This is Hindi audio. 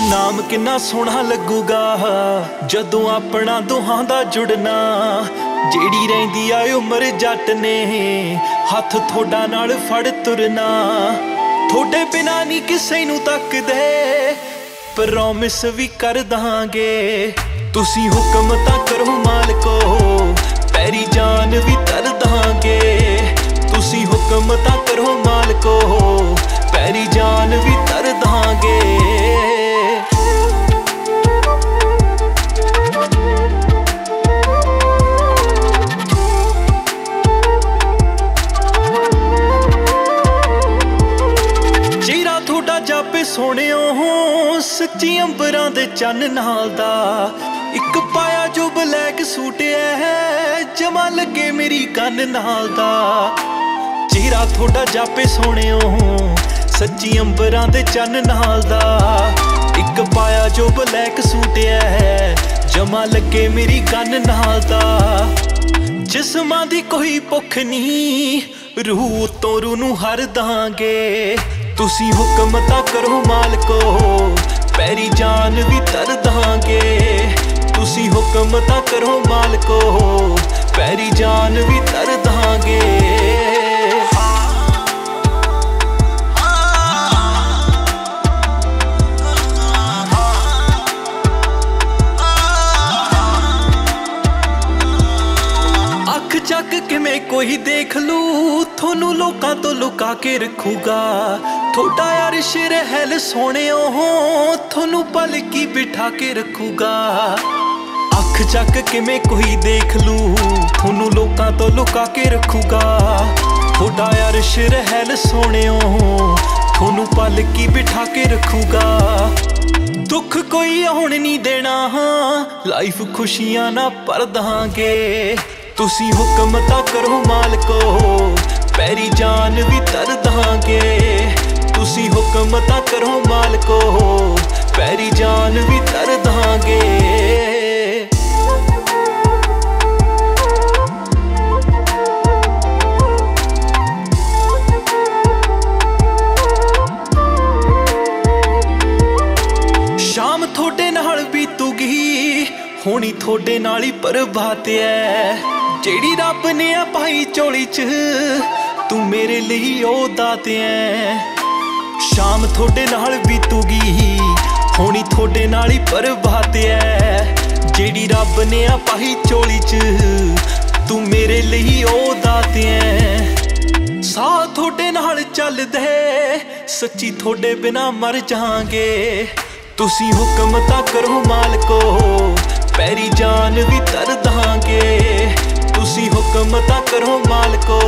नाम किन्ना सोहना लगूगा जदों अपना दोहां दा जुड़ना। जेड़ी रहिंदी आ उमर जट ने हथ थोड़ा नाल फड़ तुरना। थोड़े बिना नहीं किसे नू तकदे प्रॉमिस भी कर दांगे। तुसी हुक्म तां करो मालको पैरी जान भी तर दांगे। तुसी हुक्म तां करो मालको पैरी जान भी तर दांगे। चेहरा थोड़ा जापे सोहणियो सच्ची अंबरां दे चन्न नाल दा। इक पाया जो ब्लैक सूट है जमा लगे मेरी गन नाल दा। चेहरा थोड़ा जापे सोहणियो सच्ची अंबरां दे चन्न नाल दा। इक पाया जो ब्लैक सूट है जमा लगे मेरी गन नाल दा। जिस्मां दी कोई भुख नहीं रूह तो रूह नू हर दांगे। तुसी हुक्म तां करो मालको पैरी जान भी तर दांगे। तुसी हुक्म तां करो मालको पैरी जान भी तर दांगे। अख चक किवें कोई देख लू थोनू लोकां तो लुका के रखूगा। थोड़ा यार रहल सोहणियो थोनू पलकी बिठा के रखूगा। अख चक किवें कोई देख लू थोनू लोकां तो लुका के रखूगा। थोड़ा यार रहल सोहणियो थोनू पलकी बिठा के रखूगा। दुख कोई आउण नहीं देना लाइफ खुशियां ना भर दांगे। तुसी हुक्म तां करो मालको पैरी जान भी तर दांगे। तुसी हुक्म तां करो मालको पैरी जान भी तर दांगे। शाम थोड़े नाल बीतूगी होनी थोड़े नाल ही प्रभात है। जेड़ी रब ने आ पाई झोली च तू मेरे लिए ओ दाते है। शाम थोड़े नाल बीतूगी होनी थोड़े नाल ही प्रभात है। जेड़ी रब ने आ पाई झोली च तू मेरे लिए ओ दाते है। साह थोड़े नाल चल दे सच्ची थोड़े बिना मर जांगे। तुसी हुक्म तां करो मालको पैरी जान भी तर दांगे। तुसी हुक्म तां करो मालको